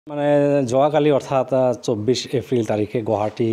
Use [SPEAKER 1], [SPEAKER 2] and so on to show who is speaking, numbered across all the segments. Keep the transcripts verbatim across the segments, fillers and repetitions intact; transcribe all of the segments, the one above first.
[SPEAKER 1] মানে যোৱাকালি অৰ্থাৎ চৌব্বিছ এপ্ৰিল তাৰিখে গুৱাহাটী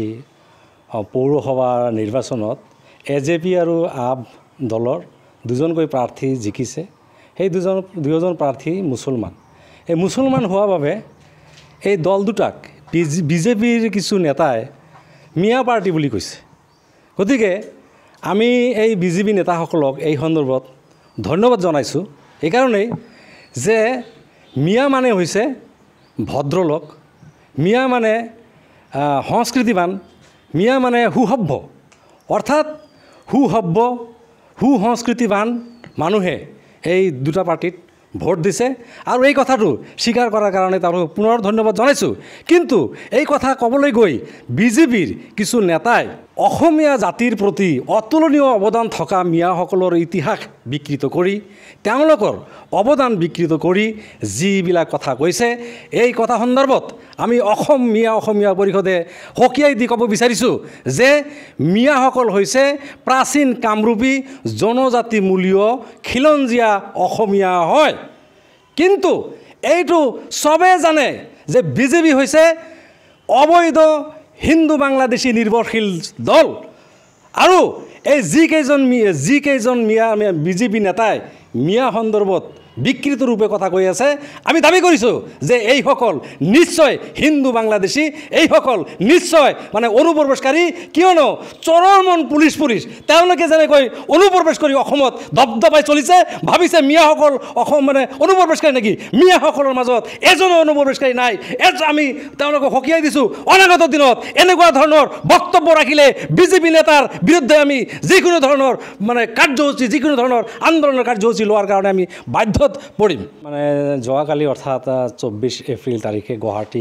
[SPEAKER 1] পৌৰসভা নিৰ্বাচনত এ জে পি আৰু আপ দলৰ দুজনকৈ প্ৰাৰ্থী জিকিছে। সেই দুজন দুয়োজন প্ৰাৰ্থী মুছলমান। এই মুছলমান হোৱাৰ বাবে এই দল দুটাক বি জে পিৰ কিছু নেতাই মিয়া পাৰ্টি বুলি কৈছে। গতিকে আমি এই বি জে পি নেতাসকলক এই সন্দৰ্ভত ধন্যবাদ জনাইছোঁ। এইকাৰণেই যে মিয়া মানে হৈছে ভদ্ৰলোক, মিয়া মানে সংস্কৃতিবান, মিয়া মানে সুসভ্য, অৰ্থাৎ সুসভ্য সুসংস্কৃতিবান মানুহে এই দুটা পাৰ্টিত ভোট দিছে আৰু এই কথাটো স্বীকাৰ কৰাৰ কাৰণে তেওঁলোকক পুনৰ ধন্যবাদ জনাইছোঁ। কিন্তু এই কথা ক'বলৈ গৈ বি জে পিৰ কিছু নেতাই অসমীয়া জাতিৰ প্ৰতি অতুলনীয় অৱদান থকা মিয়াসকলৰ ইতিহাস বিকৃত কৰি তেওঁলোকৰ অৱদান বিকৃত কৰি যিবিলাক কথা কৈছে, এই কথা সন্দৰ্ভত আমি অসম মিয়া অসমীয়া পৰিষদে সকীয়াই দি ক'ব বিচাৰিছোঁ যে মিয়াসকল হৈছে প্ৰাচীন কামৰূপী জনজাতিমূলীয় খিলঞ্জীয়া অসমীয়া হয়। কিন্তু এইটো চবে জানে যে বি জে পি হৈছে অবৈধ হিন্দু বাংলাদেশী নিৰ্ভৰশীল দল আৰু এই যিকেইজন যিকেইজন মিয়া বি জে পি নেতাই মিয়া সন্দৰ্ভত বিকৃত ৰূপে কথা কৈ আছে, আমি দাবী কৰিছোঁ যে এইসকল নিশ্চয় হিন্দু বাংলাদেশী, এইসকল নিশ্চয় মানে অনুপ্ৰৱেশকাৰী। কিয়নো চৰমন পুলিচ পুলিচ তেওঁলোকে যেনেকৈ অনুপ্ৰৱেশ কৰি অসমত দবদবাই চলিছে, ভাবিছে মিয়াসকল অসম মানে অনুপ্ৰৱেশকাৰী নেকি? মিয়াসকলৰ মাজত এজনো অনুপ্ৰৱেশকাৰী নাই। এজ আমি তেওঁলোকক সকীয়াই দিছোঁ, অনাগত দিনত এনেকুৱা ধৰণৰ বক্তব্য ৰাখিলে বি জে পি নেতাৰ বিৰুদ্ধে আমি যিকোনো ধৰণৰ মানে কাৰ্যসূচী যিকোনো ধৰণৰ আন্দোলনৰ কাৰ্যসূচী লোৱাৰ কাৰণে আমি বাধ্য পৰিম। মানে যোৱাকালি অৰ্থাৎ চৌব্বিছ এপ্ৰিল তাৰিখে গুৱাহাটী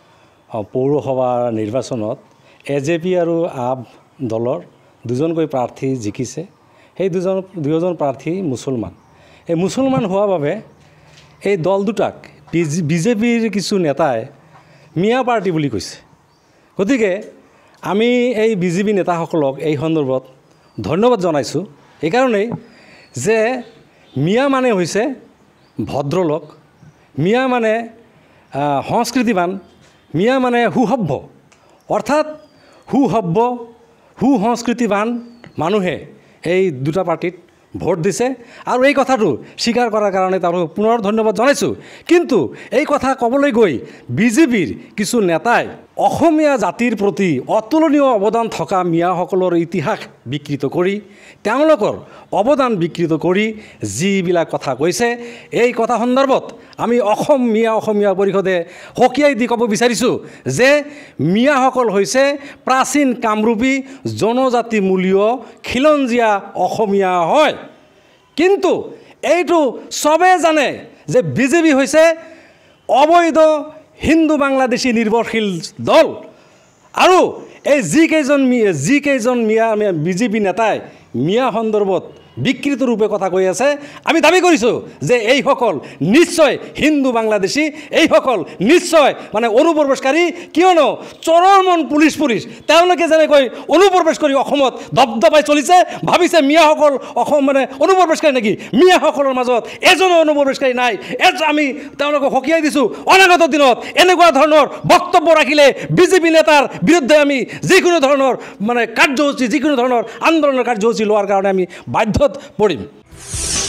[SPEAKER 1] পৌৰসভা নিৰ্বাচনত এ জে পি আৰু আপ দলৰ দুজনকৈ প্ৰাৰ্থী জিকিছে। সেই দুজন দুয়োজন প্ৰাৰ্থী মুছলমান। এই মুছলমান হোৱাৰ বাবে এই দল দুটাক বি জে পিৰ কিছু নেতাই মিয়া পাৰ্টি বুলি কৈছে। গতিকে আমি এই বি জে পি নেতাসকলক এই সন্দৰ্ভত ধন্যবাদ জনাইছোঁ। এইকাৰণেই যে মিয়া মানে হৈছে ভদ্ৰলোক, মিয়া মানে সংস্কৃতিবান, মিয়া মানে সুসভ্য, অৰ্থাৎ সুসভ্য সুসংস্কৃতিবান মানুহে এই দুটা পাৰ্টিত ভোট দিছে আৰু এই কথাটো স্বীকাৰ কৰাৰ কাৰণে তেওঁলোকক পুনৰ ধন্যবাদ জনাইছোঁ। কিন্তু এই কথা ক'বলৈ গৈ বি জে পিৰ কিছু নেতাই অসমীয়া জাতিৰ প্ৰতি অতুলনীয় অৱদান থকা মিয়াসকলৰ ইতিহাস বিকৃত কৰি তেওঁলোকৰ অৱদান বিকৃত কৰি যিবিলাক কথা কৈছে, এই কথা সন্দৰ্ভত আমি অসম মিয়া অসমীয়া পৰিষদে সকীয়াই দি ক'ব বিচাৰিছোঁ যে মিয়াসকল হৈছে প্ৰাচীন কামৰূপী জনজাতিমূলীয় খিলঞ্জীয়া অসমীয়া হয়। কিন্তু এইটো চবে জানে যে বি জে পি হৈছে অবৈধ হিন্দু বাংলাদেশী নিৰ্ভৰশীল দল আৰু এই যিকেইজন যিকেইজন মিয়া বি জে পি নেতাই মিয়া সন্দৰ্ভত বিকৃত ৰূপে কথা কৈ আছে, আমি দাবী কৰিছোঁ যে এইসকল নিশ্চয় হিন্দু বাংলাদেশী, এইসকল নিশ্চয় মানে অনুপ্ৰৱেশকাৰী। কিয়নো চৰমন পুলিচ পুলিচ তেওঁলোকে যেনেকৈ অনুপ্ৰৱেশ কৰি অসমত দবদবাই চলিছে, ভাবিছে মিয়াসকল অসম মানে অনুপ্ৰৱেশকাৰী নেকি? মিয়াসকলৰ মাজত এজনো অনুপ্ৰৱেশকাৰী নাই। এজ আমি তেওঁলোকক সকীয়াই দিছোঁ, অনাগত দিনত এনেকুৱা ধৰণৰ বক্তব্য ৰাখিলে বি জে পি নেতাৰ বিৰুদ্ধে আমি যিকোনো ধৰণৰ মানে কাৰ্যসূচী যিকোনো ধৰণৰ আন্দোলনৰ কাৰ্যসূচী লোৱাৰ কাৰণে আমি বাধ্য পৰিম।